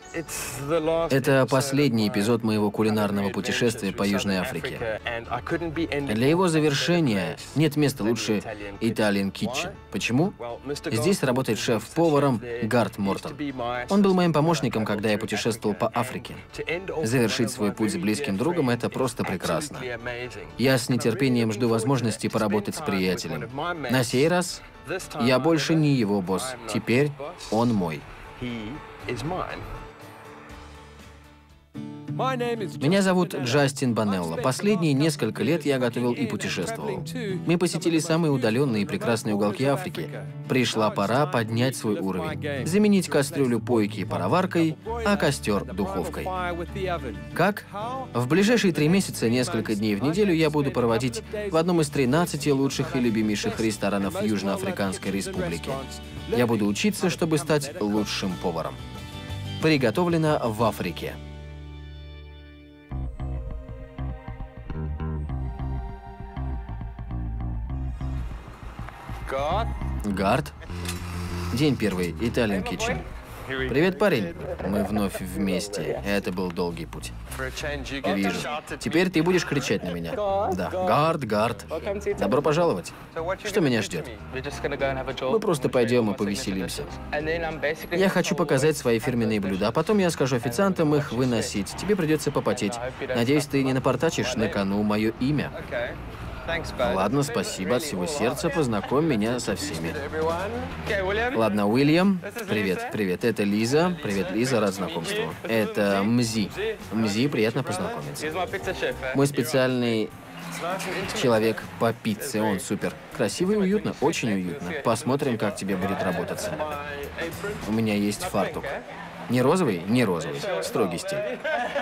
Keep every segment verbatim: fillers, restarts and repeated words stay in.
Это последний эпизод моего кулинарного путешествия по Южной Африке. Для его завершения нет места лучше Italian Kitchen. Почему? Здесь работает шеф-поваром Гарт Мортон. Он был моим помощником, когда я путешествовал по Африке. Завершить свой путь с близким другом — это просто прекрасно. Я с нетерпением жду возможности поработать с приятелем. На сей раз я больше не его босс. Теперь он мой. Меня зовут Джастин Банелло. Последние несколько лет я готовил и путешествовал. Мы посетили самые удаленные и прекрасные уголки Африки. Пришла пора поднять свой уровень. Заменить кастрюлю пойки пароваркой, а костер духовкой. Как? В ближайшие три месяца, несколько дней в неделю, я буду проводить в одном из тринадцати лучших и любимейших ресторанов Южноафриканской Республики. Я буду учиться, чтобы стать лучшим поваром. Приготовлено в Африке. Гарт. День первый. Italian Kitchen. Привет, парень. Мы вновь вместе. Это был долгий путь. Вижу. Теперь ты будешь кричать на меня. Да. Гарт, Гарт. Добро пожаловать. Что меня ждет? Мы просто пойдем и повеселимся. Я хочу показать свои фирменные блюда, а потом я скажу официантам их выносить. Тебе придется попотеть. Надеюсь, ты не напортачишь на кону мое имя. Ладно, спасибо от всего сердца, познакомь меня со всеми. Ладно, Уильям. Привет, привет. Это Лиза. Привет, Лиза, рад знакомству. Это Мзи. Мзи, приятно познакомиться. Мой специальный человек по пицце, он супер. Красиво и уютно, очень уютно. Посмотрим, как тебе будет работаться. У меня есть фартук. Не розовый? Не розовый. Строгий стиль.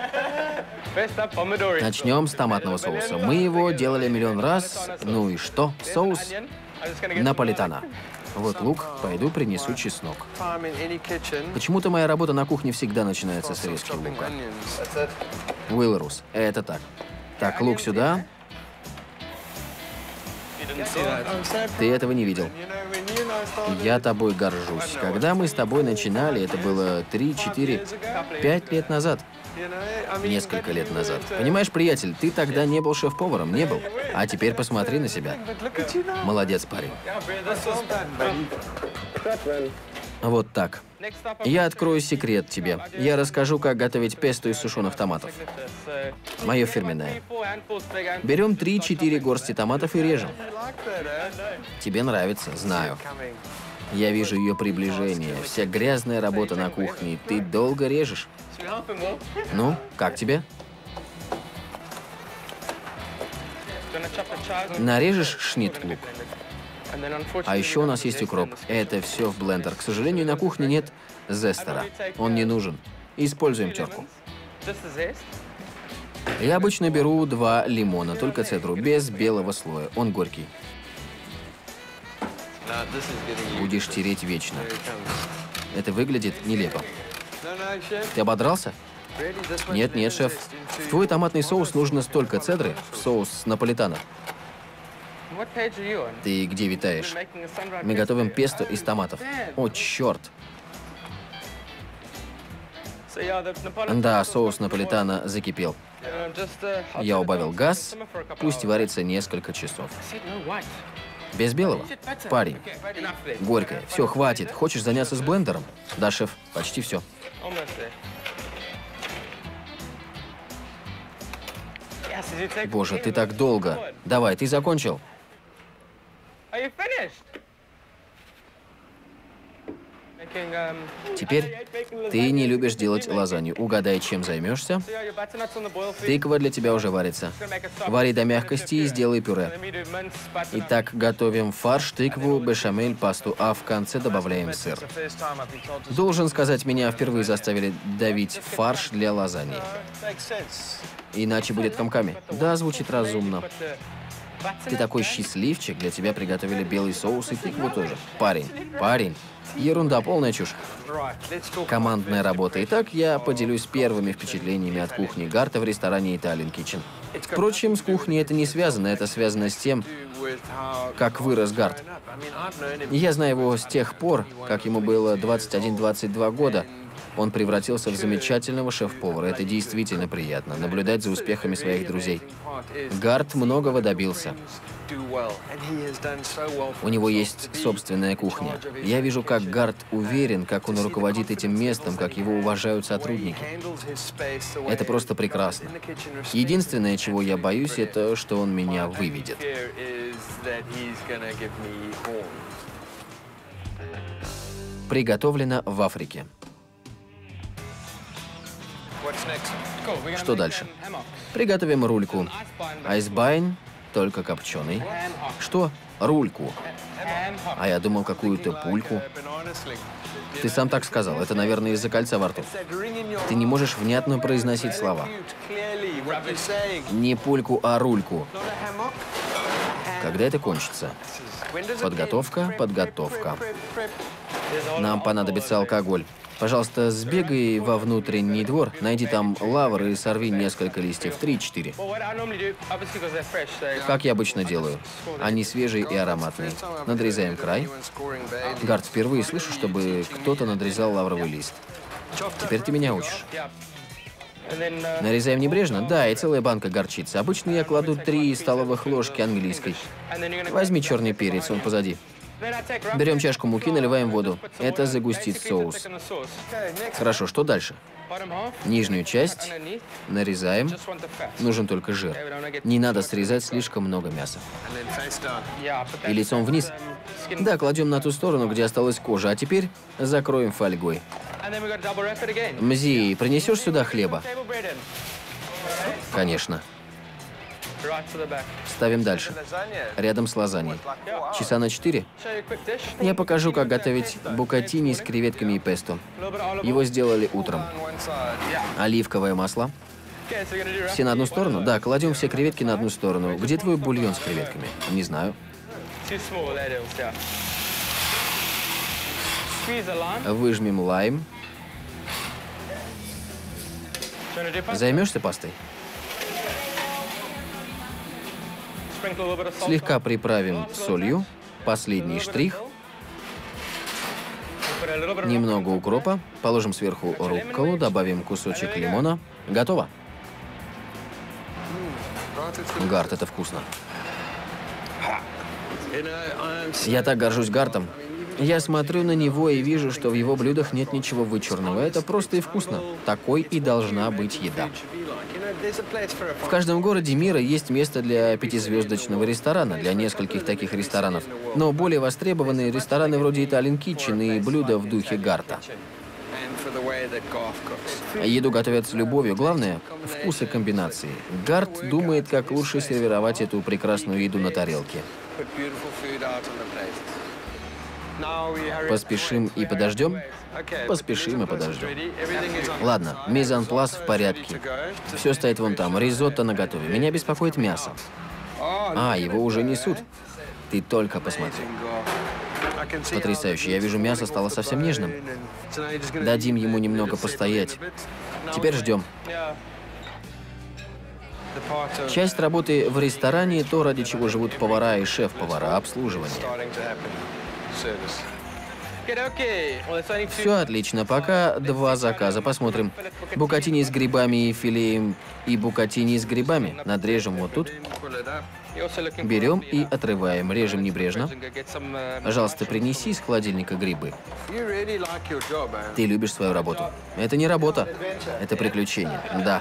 Начнем с томатного соуса. Мы его делали миллион раз. Ну и что? Соус наполитана. Вот лук. Пойду принесу чеснок. Почему-то моя работа на кухне всегда начинается с резки лука. Уилрус. Это так. Так, лук сюда. Ты этого не видел. Я тобой горжусь. Когда мы с тобой начинали, это было три, четыре, пять лет назад. Несколько лет назад. Понимаешь, приятель, ты тогда не был шеф-поваром, не был. А теперь посмотри на себя. Молодец, парень. Вот так. Я открою секрет тебе. Я расскажу, как готовить песто из сушеных томатов. Мое фирменное. Берем три-четыре горсти томатов и режем. Тебе нравится, знаю. Я вижу ее приближение. Вся грязная работа на кухне. Ты долго режешь. Ну, как тебе? Нарежешь шнит-лук. А еще у нас есть укроп. Это все в блендер. К сожалению, на кухне нет зестера. Он не нужен. Используем терку. Я обычно беру два лимона, только цедру, без белого слоя. Он горький. Будешь тереть вечно. Это выглядит нелепо. Ты ободрался? Нет, нет, шеф. В твой томатный соус нужно столько цедры, в соус наполитана. Ты где витаешь? Мы готовим песто из томатов. О, черт. Да, соус наполитана закипел. Я убавил газ, пусть варится несколько часов. Без белого? Парень. Горькое. Все, хватит. Хочешь заняться с блендером? Да, шеф, почти все. Боже, ты так долго. Давай, ты закончил? Теперь ты не любишь делать лазанью. Угадай, чем займешься? Тыква для тебя уже варится. Вари до мягкости и сделай пюре. Итак, готовим фарш, тыкву, бешамель, пасту, а в конце добавляем сыр. Должен сказать, меня впервые заставили давить фарш для лазаньи. Иначе будет комками. Да, звучит разумно. Ты такой счастливчик, для тебя приготовили белый соус и тыкву тоже. Парень, парень. Ерунда, полная чушь. Командная работа. Итак, я поделюсь первыми впечатлениями от кухни Гарта в ресторане Italian Kitchen. Впрочем, с кухней это не связано. Это связано с тем, как вырос Гарт. Я знаю его с тех пор, как ему было двадцать один — двадцать два года. Он превратился в замечательного шеф-повара. Это действительно приятно, наблюдать за успехами своих друзей. Гарт многого добился. У него есть собственная кухня. Я вижу, как Гарт уверен, как он руководит этим местом, как его уважают сотрудники. Это просто прекрасно. Единственное, чего я боюсь, это что он меня выведет. Приготовлено в Африке. Что дальше? Приготовим рульку. Айсбайн, только копченый. Что? Рульку. А я думал, какую-то пульку. Ты сам так сказал. Это, наверное, из-за кольца во рту. Ты не можешь внятно произносить слова. Не пульку, а рульку. Когда это кончится? Подготовка, подготовка. Нам понадобится алкоголь. Пожалуйста, сбегай во внутренний двор, найди там лавр и сорви несколько листьев, три-четыре. Как я обычно делаю. Они свежие и ароматные. Надрезаем край. Гарт, впервые слышу, чтобы кто-то надрезал лавровый лист. Теперь ты меня учишь. Нарезаем небрежно? Да, и целая банка горчицы. Обычно я кладу три столовых ложки английской. Возьми черный перец, он позади. Берем чашку муки, наливаем воду. Это загустит соус. Хорошо, что дальше? Нижнюю часть нарезаем. Нужен только жир. Не надо срезать слишком много мяса. И лицом вниз. Да, кладем на ту сторону, где осталась кожа. А теперь закроем фольгой. Мзи, принесешь сюда хлеба? Конечно. Ставим дальше. Рядом с лазаньей. Часа на четыре. Я покажу, как готовить букатини с креветками и песто. Его сделали утром. Оливковое масло. Все на одну сторону? Да, кладем все креветки на одну сторону. Где твой бульон с креветками? Не знаю. Выжмем лайм. Займешься пастой? Слегка приправим солью. Последний штрих. Немного укропа. Положим сверху рукколу, добавим кусочек лимона. Готово. Гарт, это вкусно. Я так горжусь Гартом. Я смотрю на него и вижу, что в его блюдах нет ничего вычурного. Это просто и вкусно. Такой и должна быть еда. В каждом городе мира есть место для пятизвездочного ресторана, для нескольких таких ресторанов. Но более востребованные рестораны вроде Italian Kitchen и блюда в духе Гарта. Еду готовят с любовью. Главное – вкус и комбинации. Гарт думает, как лучше сервировать эту прекрасную еду на тарелке. Поспешим и подождем? Поспешим и подождем. Ладно, мизанплас в порядке. Все стоит вон там. Ризотто наготове. Меня беспокоит мясо. А, его уже несут. Ты только посмотри. Потрясающе. Я вижу, мясо стало совсем нежным. Дадим ему немного постоять. Теперь ждем. Часть работы в ресторане – то, ради чего живут повара и шеф-повара – обслуживание. Все отлично. Пока два заказа. Посмотрим. Букатини с грибами и филеем и букатини с грибами. Надрежем вот тут. Берем и отрываем. Режем небрежно. Пожалуйста, принеси из холодильника грибы. Ты любишь свою работу. Это не работа. Это приключение. Да.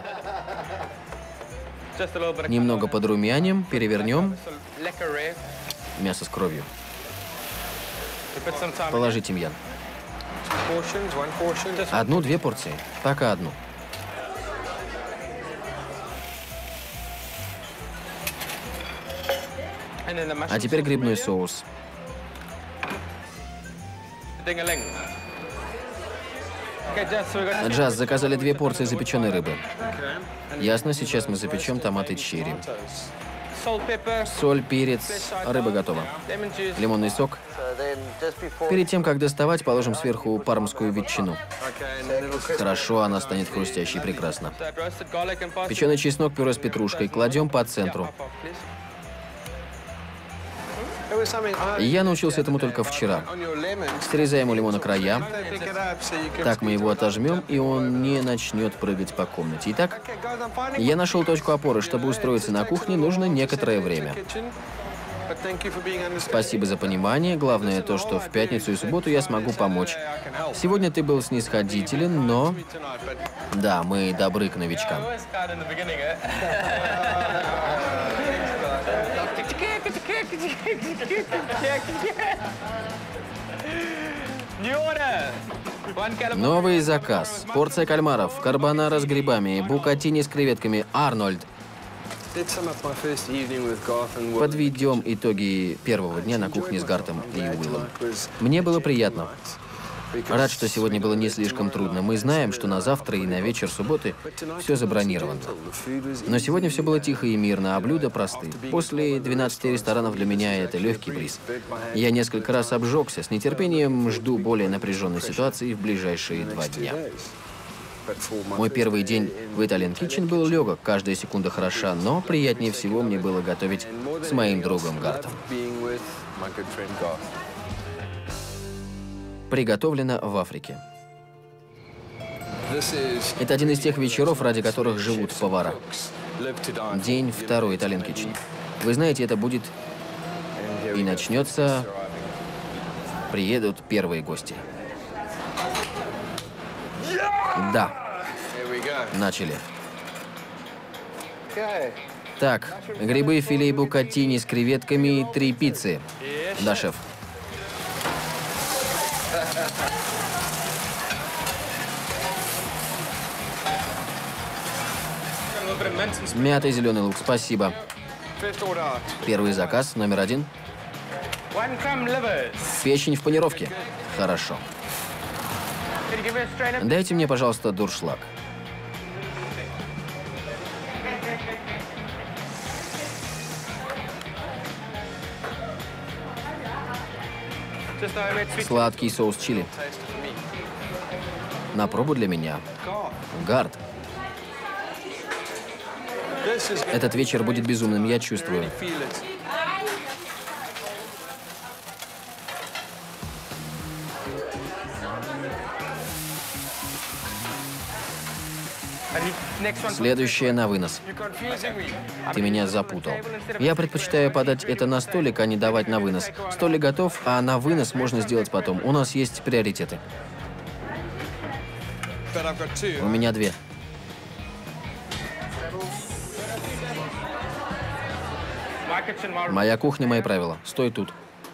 Немного подрумяним, перевернем. Мясо с кровью. Положи тимьян. Одну-две порции. Пока одну. А теперь грибной соус. Джаз, заказали две порции запеченной рыбы. Ясно, сейчас мы запечем томаты черри. Соль, перец, рыба готова. Лимонный сок. Перед тем, как доставать, положим сверху пармскую ветчину. Хорошо, она станет хрустящей, прекрасно. Печеный чеснок, пюре с петрушкой. Кладем по центру. Я научился этому только вчера. Срезаем у лимона края. Так мы его отожмем, и он не начнет прыгать по комнате. Итак, я нашел точку опоры. Чтобы устроиться на кухне, нужно некоторое время. Спасибо за понимание. Главное то, что в пятницу и субботу я смогу помочь. Сегодня ты был снисходителен, но... Да, мы добры к новичкам. Новый заказ. Порция кальмаров, карбонара с грибами, букатини с креветками. Арнольд. Подведем итоги первого дня на кухне с Гартом и Уиллом. Мне было приятно. Рад, что сегодня было не слишком трудно. Мы знаем, что на завтра и на вечер субботы все забронировано. Но сегодня все было тихо и мирно, а блюда просты. После двенадцати ресторанов для меня это легкий бриз. Я несколько раз обжегся. С нетерпением жду более напряженной ситуации в ближайшие два дня. Мой первый день в Italian Kitchen был легок, каждая секунда хороша, но приятнее всего мне было готовить с моим другом Гартом. Приготовлено в Африке. Это один из тех вечеров, ради которых живут повара. День второй Italian Kitchen. Вы знаете, это будет и начнется... Приедут первые гости. Да. Начали. Так, грибы, филе и букатини с креветками и три пиццы. Да, шеф. Мятый зеленый лук, спасибо. Первый заказ, номер один. Печень в панировке. Хорошо. Дайте мне, пожалуйста, дуршлаг. Сладкий соус чили. На пробу для меня. Гарт. Этот вечер будет безумным, я чувствую. Следующее на вынос. Ты меня запутал. Я предпочитаю подать это на столик, а не давать на вынос. Столик готов, а на вынос можно сделать потом. У нас есть приоритеты. У меня две. Моя кухня, мои правила. Стой тут.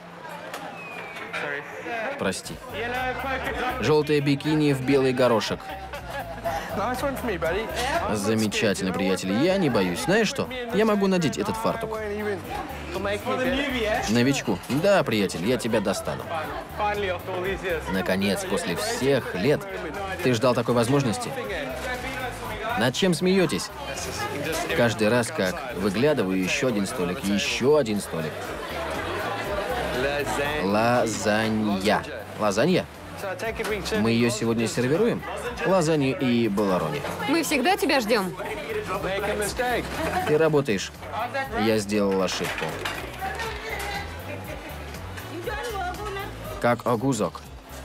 Прости. Желтое бикини в белый горошек. Замечательно, приятель. Я не боюсь. Знаешь что? Я могу надеть этот фартук. Новичку. Да, приятель, я тебя достану. Наконец, после всех лет, ты ждал такой возможности? Над чем смеетесь? Каждый раз, как выглядываю, еще один столик, еще один столик. Лазанья. Лазанья? Мы ее сегодня сервируем? Лазанью и баларони. Мы всегда тебя ждем. Ты работаешь. Я сделал ошибку. Как огурок.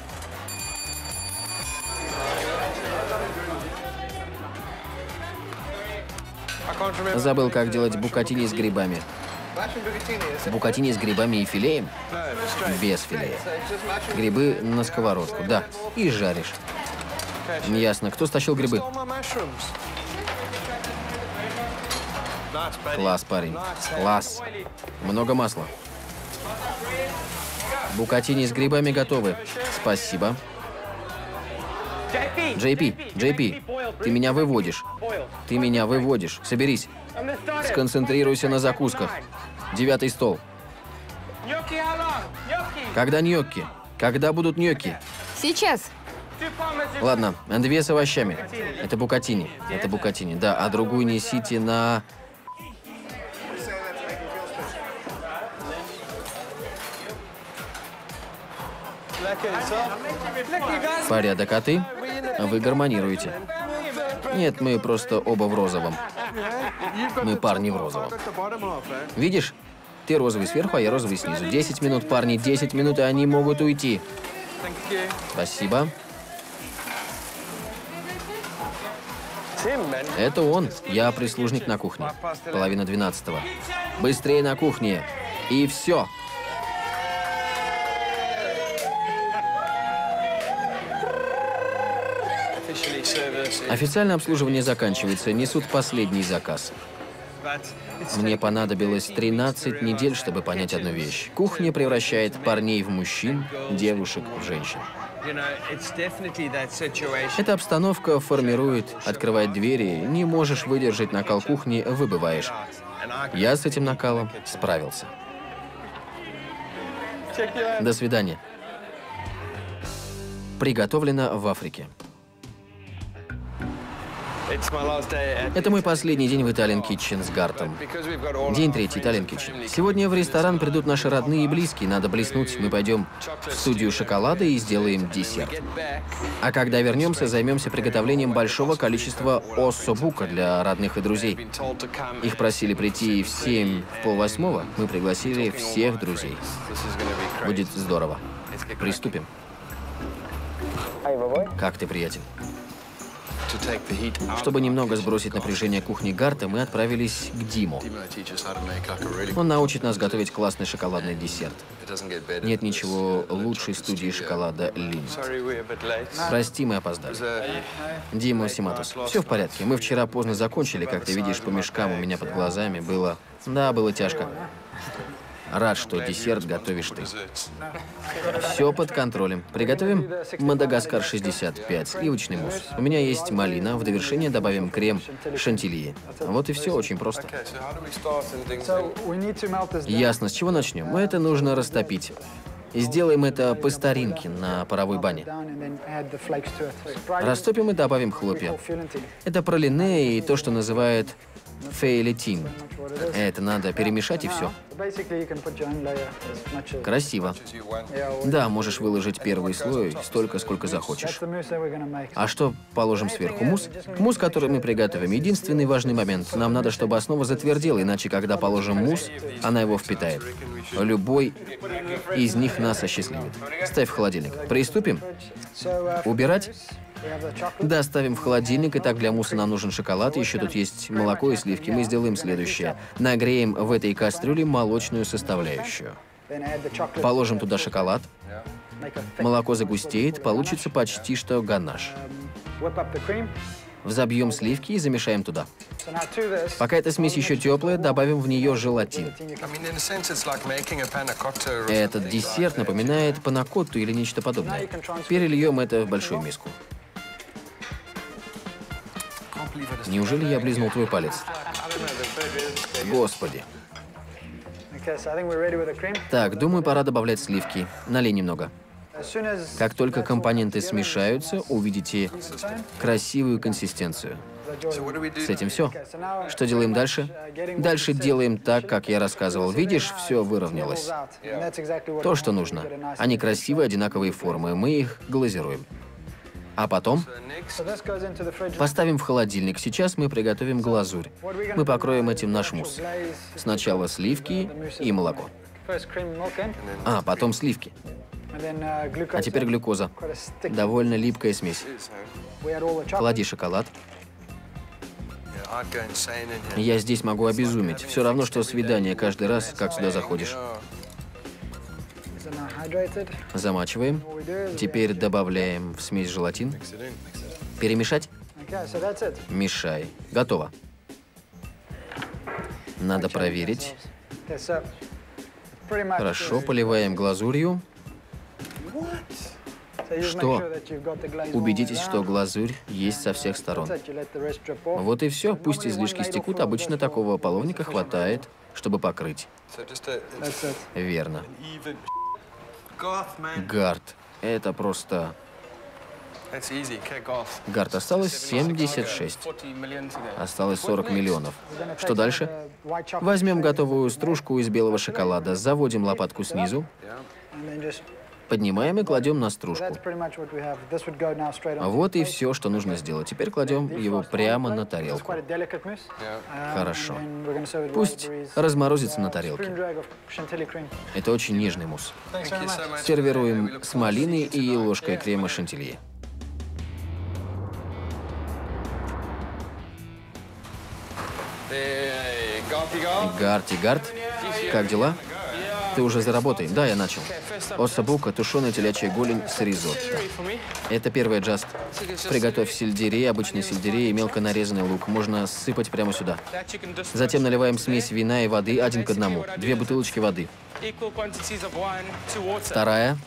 Забыл, как делать букатини с грибами. Букатини с грибами и филеем? Без филея. Грибы на сковородку, да. И жаришь. Ясно. Кто стащил грибы? Класс, парень. Класс. Много масла. Букатини с грибами готовы. Спасибо. Джей Пи, Джей Пи, ты меня выводишь. Ты меня выводишь. Соберись. Сконцентрируйся на закусках. Девятый стол. Когда ньокки? Когда будут ньокки? Сейчас. Ладно, две с овощами. Это букатини. Это букатини, да. А другую несите на... Порядок, а ты? Вы гармонируете. Нет, мы просто оба в розовом. Мы парни в розовом. Видишь? Ты розовый сверху, а я розовый снизу. Десять минут, парни, десять минут, и они могут уйти. Спасибо. Это он. Я прислужник на кухне. Половина двенадцатого. Быстрее на кухне. И все. Официальное обслуживание заканчивается. Несут последний заказ. Мне понадобилось тринадцать недель, чтобы понять одну вещь. Кухня превращает парней в мужчин, девушек в женщин. Эта обстановка формирует, открывает двери. Не можешь выдержать накал кухни, выбываешь. Я с этим накалом справился. До свидания. Приготовлено в Африке. Это мой последний день в Italian Kitchen с Гартом. День третий, Italian Kitchen. Сегодня в ресторан придут наши родные и близкие. Надо блеснуть. Мы пойдем в студию шоколада и сделаем десерт. А когда вернемся, займемся приготовлением большого количества оссо-бука для родных и друзей. Их просили прийти в семь, в полвосьмого. Мы пригласили всех друзей. Будет здорово. Приступим. Как ты, приятель? Чтобы немного сбросить напряжение кухни Гарта, мы отправились к Диму. Он научит нас готовить классный шоколадный десерт. Нет ничего лучшей студии шоколада Линд. Прости, мы опоздали. Дима Симатос. Все в порядке. Мы вчера поздно закончили, как ты видишь по мешкам у меня под глазами. Было... Да, было тяжко. Рад, что десерт готовишь ты. Все под контролем. Приготовим Мадагаскар шестьдесят пять, сливочный мусс. У меня есть малина, в довершение добавим крем шантильи. Вот и все, очень просто. Ясно, с чего начнем? Это нужно растопить. И сделаем это по старинке на паровой бане. Растопим и добавим хлопья. Это пролине и то, что называют фейлетин. Это надо перемешать и все. Красиво. Да, можешь выложить первый слой столько, сколько захочешь. А что положим сверху? Мусс? Мусс, который мы приготовим. Единственный важный момент. Нам надо, чтобы основа затвердела, иначе, когда положим мусс, она его впитает. Любой из них нас осчастливит. Ставь в холодильник. Приступим? Убирать? Да, ставим в холодильник. Итак, для мусса нам нужен шоколад. Еще тут есть молоко и сливки. Мы сделаем следующее. Нагреем в этой кастрюле молочную составляющую. Положим туда шоколад. Молоко загустеет. Получится почти что ганаш. Взобьем сливки и замешаем туда. Пока эта смесь еще теплая, добавим в нее желатин. Этот десерт напоминает панакотту или нечто подобное. Перельем это в большую миску. Неужели я облизнул твой палец? Господи. Так, думаю, пора добавлять сливки. Налей немного. Как только компоненты смешаются, увидите красивую консистенцию. С этим все. Что делаем дальше? Дальше делаем так, как я рассказывал. Видишь, все выровнялось. То, что нужно. Они красивые, одинаковые формы. Мы их глазируем. А потом поставим в холодильник. Сейчас мы приготовим глазурь. Мы покроем этим наш мусс. Сначала сливки и молоко. А, потом сливки. А теперь глюкоза. Довольно липкая смесь. Клади шоколад. Я здесь могу обезуметь. Все равно, что свидание каждый раз, как сюда заходишь. Замачиваем. Теперь добавляем в смесь желатин. Перемешать. Мешай. Готово. Надо проверить. Хорошо, поливаем глазурью. Что? Убедитесь, что глазурь есть со всех сторон. Вот и все. Пусть излишки стекут. Обычно такого половника хватает, чтобы покрыть. Верно. Гарт. Это просто... Гарт, осталось семьдесят шесть. Осталось сорок миллионов. Что дальше? Возьмем готовую стружку из белого шоколада, заводим лопатку снизу. Поднимаем и кладем на стружку. Вот и все, что нужно сделать. Теперь кладем его прямо на тарелку. Хорошо. Пусть разморозится на тарелке. Это очень нежный мусс. Сервируем с малиной и ложкой крема шантилье. Гарти, Гарт, как дела? Ты уже за работой? Да, я начал. Оссабука, тушеная телячья голень с ризотто. Это первый джаст. Приготовь сельдерей, обычный сельдерей и мелко нарезанный лук. Можно сыпать прямо сюда. Затем наливаем смесь вина и воды один к одному. Две бутылочки воды. Вторая.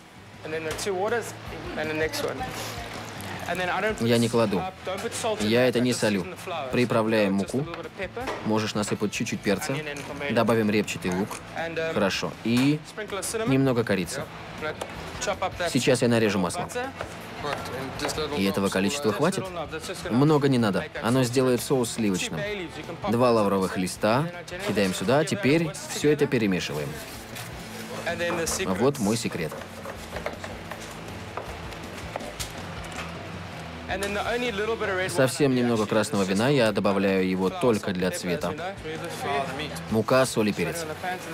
Я не кладу. Я это не солю. Приправляем муку. Можешь насыпать чуть-чуть перца. Добавим репчатый лук. Хорошо. И немного корицы. Сейчас я нарежу масло. И этого количества хватит? Много не надо. Оно сделает соус сливочным. Два лавровых листа. Кидаем сюда. Теперь все это перемешиваем. Вот мой секрет. Совсем немного красного вина, я добавляю его только для цвета. Мука, соль и перец.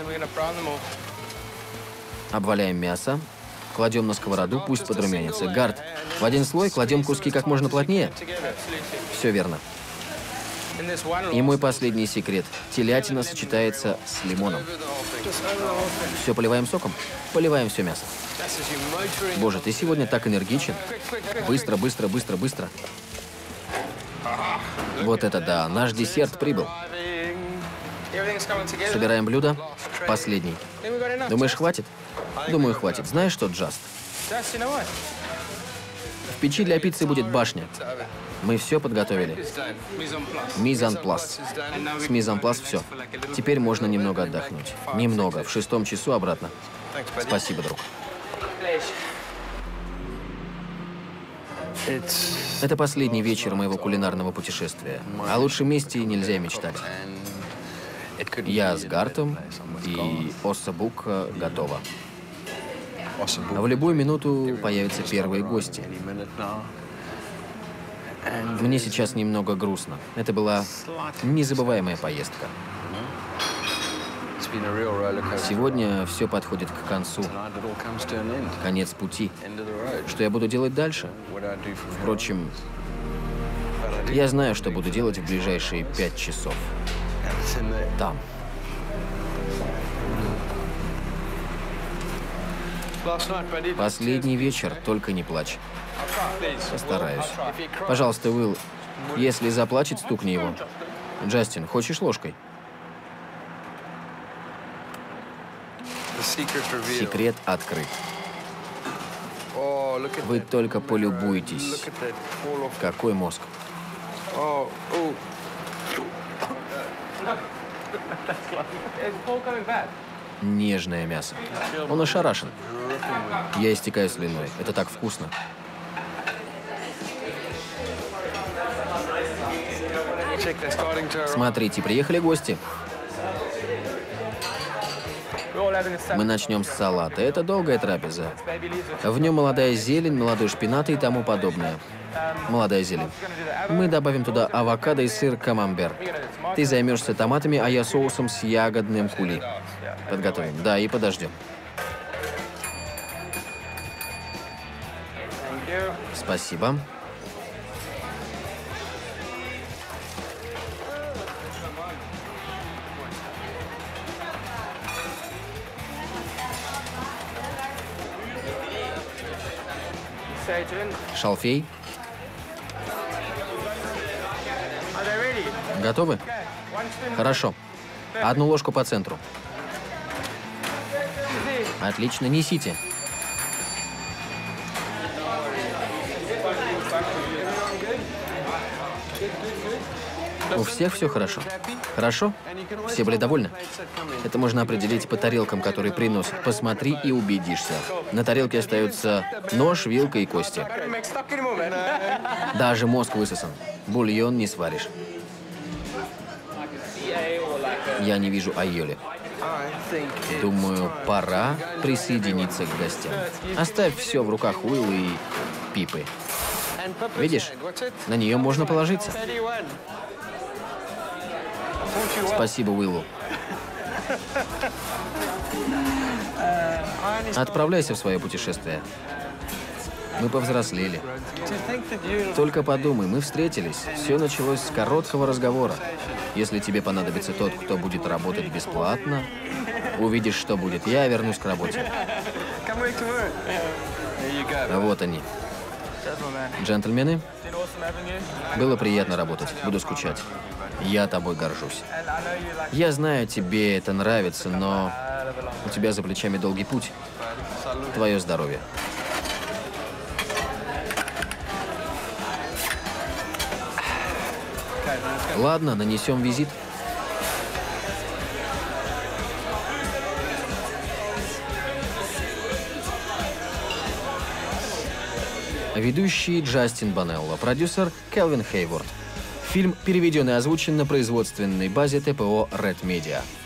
Обваляем мясо, кладем на сковороду, пусть подрумянится. Гарт, в один слой кладем куски как можно плотнее. Все верно. И мой последний секрет. Телятина сочетается с лимоном. Все поливаем соком? Поливаем все мясо. Боже, ты сегодня так энергичен. Быстро, быстро, быстро, быстро. Вот это да, наш десерт прибыл. Собираем блюдо. Последний. Думаешь, хватит? Думаю, хватит. Знаешь что, Джаст? В печи для пиццы будет башня. Мы все подготовили. Мизанплас. С мизанплас все. Теперь можно немного отдохнуть. Немного. В шестом часу обратно. Спасибо, друг. Это последний вечер моего кулинарного путешествия. О лучшем месте нельзя мечтать. Я с Гартом, и Оссабука готова. В любую минуту появятся первые гости. Мне сейчас немного грустно. Это была незабываемая поездка. Сегодня все подходит к концу. Конец пути. Что я буду делать дальше? Впрочем, я знаю, что буду делать в ближайшие пять часов. Там. Последний вечер, только не плачь. Постараюсь. Пожалуйста, Уилл, если заплачет, стукни его. Джастин, хочешь ложкой? Секрет открыт. Вы только полюбуйтесь. Какой мозг. Нежное мясо. Он ошарашен. Я истекаю слюной. Это так вкусно. Смотрите, приехали гости. Мы начнем с салата. Это долгая трапеза. В нем молодая зелень, молодой шпинат и тому подобное. Молодая зелень. Мы добавим туда авокадо и сыр камамбер. Ты займешься томатами, а я соусом с ягодным кули. Подготовим. Да, и подождем. Спасибо. Шалфей. Готовы? Хорошо. Одну ложку по центру. Отлично, несите. У всех все хорошо? Хорошо? Все были довольны? Это можно определить по тарелкам, которые приносят. Посмотри и убедишься. На тарелке остаются нож, вилка и кости. Даже мозг высосан. Бульон не сваришь. Я не вижу айоли. Думаю, пора присоединиться к гостям. Оставь все в руках Уилла и Пипы. Видишь, на нее можно положиться. Спасибо Уиллу. Отправляйся в свое путешествие. Мы повзрослели. Только подумай, мы встретились. Все началось с короткого разговора. Если тебе понадобится тот, кто будет работать бесплатно, увидишь, что будет. Я вернусь к работе. А вот они. Джентльмены, было приятно работать. Буду скучать. Я тобой горжусь. Я знаю, тебе это нравится, но у тебя за плечами долгий путь. Твое здоровье. Ладно, нанесем визит. Ведущий Джастин Банелло, продюсер Келвин Хейворд. Фильм переведен и озвучен на производственной базе ТПО Red Media.